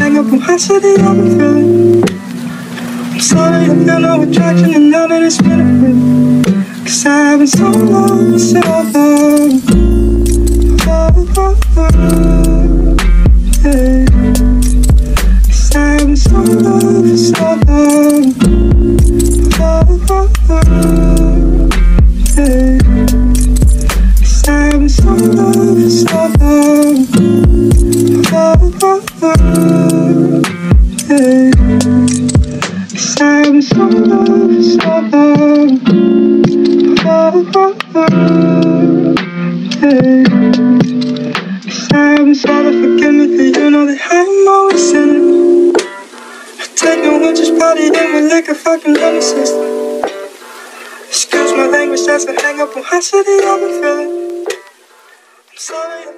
hang up on high city, I've been feeling. I'm sorry, I feel no attraction, and now that it's been a bit. 'Cause I've been so long, so long. Oh, oh, oh, yeah. 'Cause I've been so long for so long. Oh, oh, oh, yeah. 'Cause I've been so long for so long. Oh, oh, oh, yeah. 'Cause I've been so long for so long. Oh, oh, oh, yeah. 'Cause I've been sorry, forgive me, for you know that I'm always sinning. I take no one, just party in me like a fucking lemon system. Excuse my language, that's a hang up on high city, I've been feeling. I'm sorry.